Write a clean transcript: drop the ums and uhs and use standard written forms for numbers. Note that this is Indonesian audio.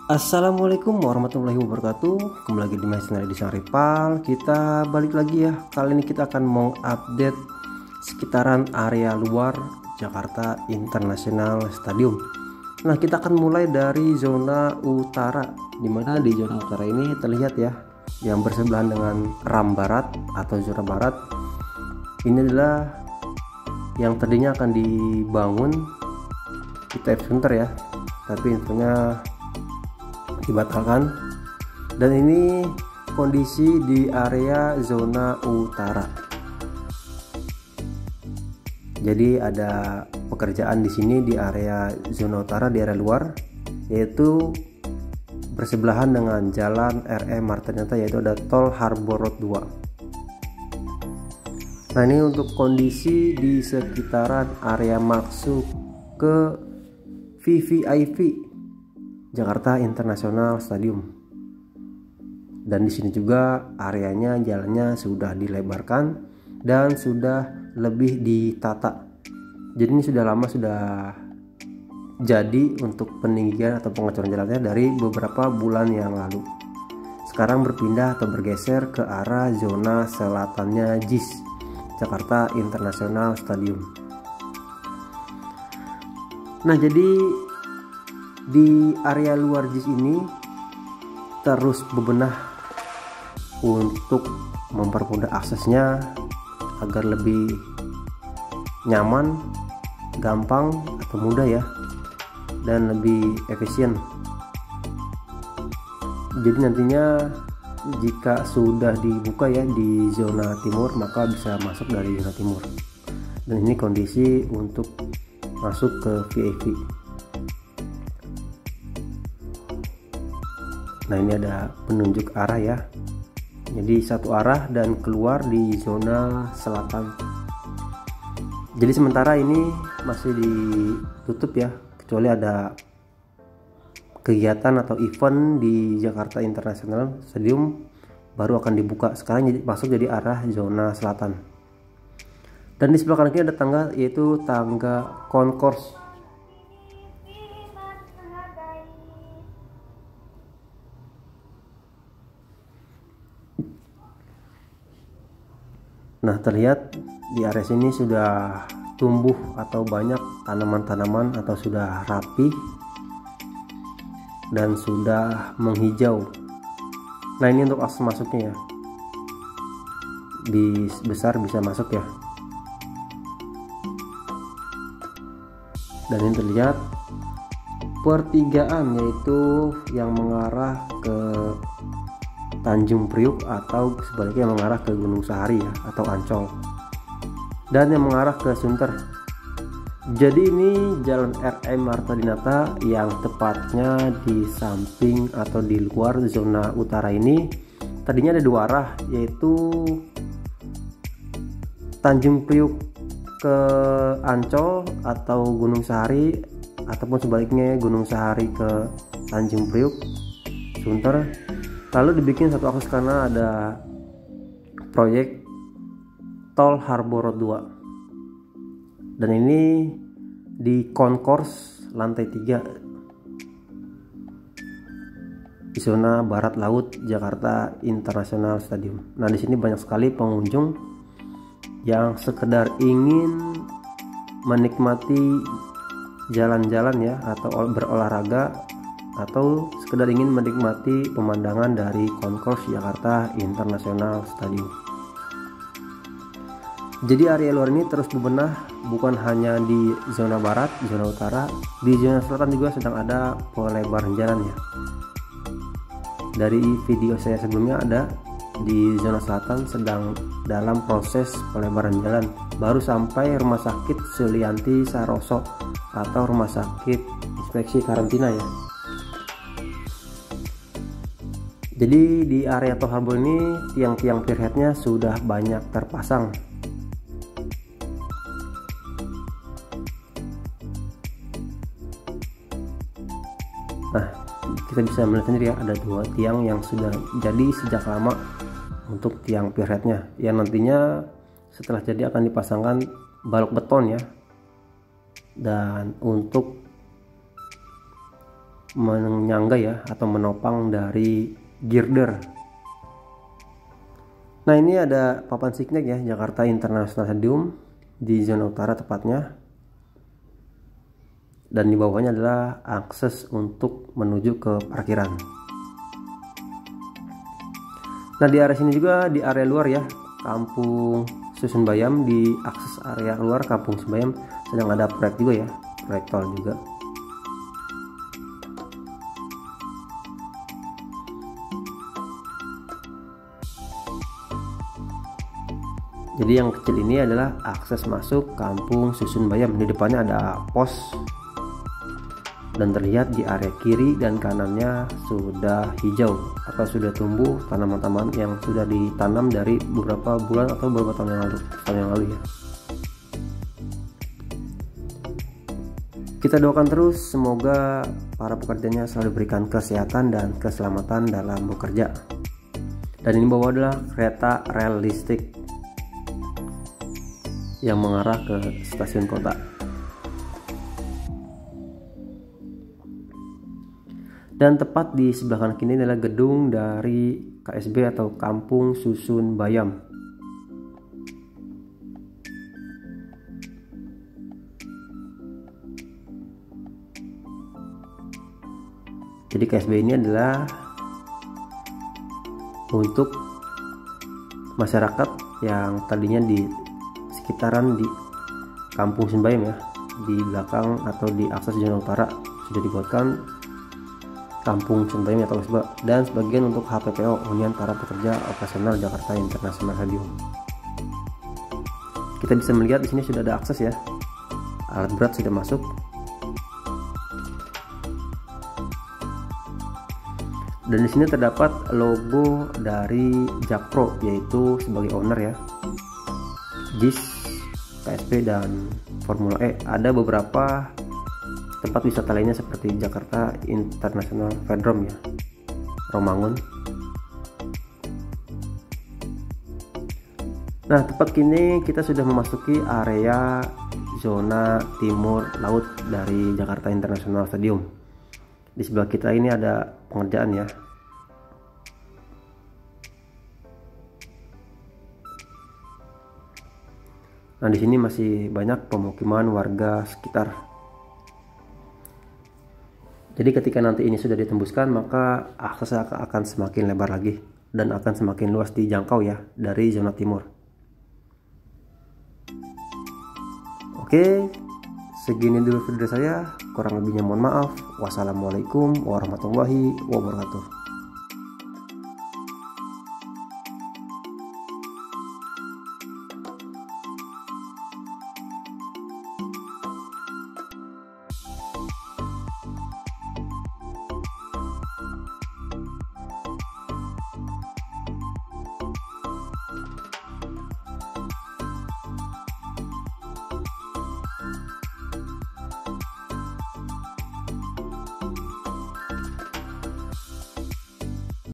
Assalamualaikum warahmatullahi wabarakatuh. Kembali lagi di My Channel Edison Rival. Kita balik lagi ya. Kali ini kita akan mau update sekitaran area luar Jakarta International Stadium. Nah, kita akan mulai dari zona utara, dimana di zona utara ini terlihat ya, yang bersebelahan dengan ram barat atau zona barat. Ini adalah yang tadinya akan dibangun ITF Center ya, tapi infonya dibatalkan. Dan ini kondisi di area zona utara. Jadi ada pekerjaan di sini di area zona utara, di area luar, yaitu bersebelahan dengan jalan RE Marta Dinata, yaitu ada tol Harbor Road 2. Nah, ini untuk kondisi di sekitaran area masuk ke VVIP Jakarta International Stadium. Dan di sini juga areanya, jalannya sudah dilebarkan dan sudah lebih ditata. Jadi ini sudah lama sudah jadi untuk peninggian atau pengecoran jalannya dari beberapa bulan yang lalu. Sekarang berpindah atau bergeser ke arah zona selatannya JIS, Jakarta International Stadium. Nah, jadi di area luar JIS ini terus bebenah untuk mempermudah aksesnya agar lebih nyaman, gampang atau mudah ya, dan lebih efisien. Jadi nantinya jika sudah dibuka ya di zona timur, maka bisa masuk dari zona timur. Dan ini kondisi untuk masuk ke VIP. Nah, ini ada penunjuk arah ya, jadi satu arah dan keluar di zona selatan. Jadi sementara ini masih ditutup ya, kecuali ada kegiatan atau event di Jakarta International Stadium baru akan dibuka. Sekarang masuk jadi arah zona selatan. Dan di sebelah kanan kiri ada tangga, yaitu tangga concourse. Nah, terlihat di area sini sudah tumbuh atau banyak tanaman-tanaman atau sudah rapi dan sudah menghijau. Nah, ini untuk akses masuknya ya, bis besar bisa masuk ya. Dan ini terlihat pertigaan, yaitu yang mengarah ke Tanjung Priuk atau sebaliknya yang mengarah ke Gunung Sahari ya, atau Ancol, dan yang mengarah ke Sunter. Jadi ini jalan RE Marta Dinata yang tepatnya di samping atau di luar zona utara ini tadinya ada dua arah, yaitu Tanjung Priuk ke Ancol atau Gunung Sahari, ataupun sebaliknya Gunung Sahari ke Tanjung Priuk, Sunter. Lalu dibikin satu akses karena ada proyek tol Harbor Road 2. Dan ini di concourse lantai 3 di zona barat laut Jakarta International Stadium. Nah, di sini banyak sekali pengunjung yang sekedar ingin menikmati jalan-jalan ya, atau berolahraga, atau sekedar ingin menikmati pemandangan dari concourse Jakarta International Stadium. Jadi area luar ini terus bebenah, bukan hanya di zona barat, zona utara, di zona selatan juga sedang ada pelebaran jalan ya. Dari video saya sebelumnya ada di zona selatan sedang dalam proses pelebaran jalan, baru sampai Rumah Sakit Sulianti Saroso atau Rumah Sakit Inspeksi Karantina ya. Jadi di area tol Harbor ini tiang-tiang pierheadnya sudah banyak terpasang. Nah, kita bisa melihat sendiri ya, ada dua tiang yang sudah jadi sejak lama untuk tiang pierheadnya, yang nantinya setelah jadi akan dipasangkan balok beton ya. Dan untuk menyangga ya atau menopang dari girder. Nah, ini ada papan signet ya, Jakarta International Stadium di zona utara tepatnya. Dan di bawahnya adalah akses untuk menuju ke parkiran. Nah, di area sini juga di area luar ya, Kampung Susun Bayam, di akses area luar Kampung Susun Bayam sedang ada proyek juga ya, proyek tol juga. Jadi yang kecil ini adalah akses masuk Kampung Susun Bayam. Di depannya ada pos dan terlihat di area kiri dan kanannya sudah hijau atau sudah tumbuh tanaman-tanaman yang sudah ditanam dari beberapa bulan atau beberapa tahun yang lalu ya. Kita doakan terus semoga para pekerjanya selalu diberikan kesehatan dan keselamatan dalam bekerja. Dan ini bawah adalah kereta rel listrik yang mengarah ke stasiun kota. Dan tepat di sebelah kanan kiri adalah gedung dari KSB atau Kampung Susun Bayam. Jadi KSB ini adalah untuk masyarakat yang tadinya di sekitaran di Kampung Susun Bayam ya, di belakang atau di akses zona utara sudah dibuatkan Kampung Susun Bayam atau KSB, dan sebagian untuk HPPO, Hunian Para Pekerja Operasional Jakarta International Stadium. Kita bisa melihat di sini sudah ada akses ya, alat berat sudah masuk. Dan di sini terdapat logo dari Jakpro, yaitu sebagai owner ya, JIS, KSP dan Formula E. Ada beberapa tempat wisata lainnya seperti Jakarta International Velodrome ya, Romangun. Nah, tepat kini kita sudah memasuki area zona timur laut dari Jakarta International Stadium. Di sebelah kita ini ada pengerjaan ya. Nah, di sini masih banyak pemukiman warga sekitar. Jadi ketika nanti ini sudah ditembuskan, maka akses akan semakin lebar lagi dan akan semakin luas dijangkau ya dari zona timur. Oke, segini dulu video saya. Kurang lebihnya mohon maaf. Wassalamualaikum warahmatullahi wabarakatuh.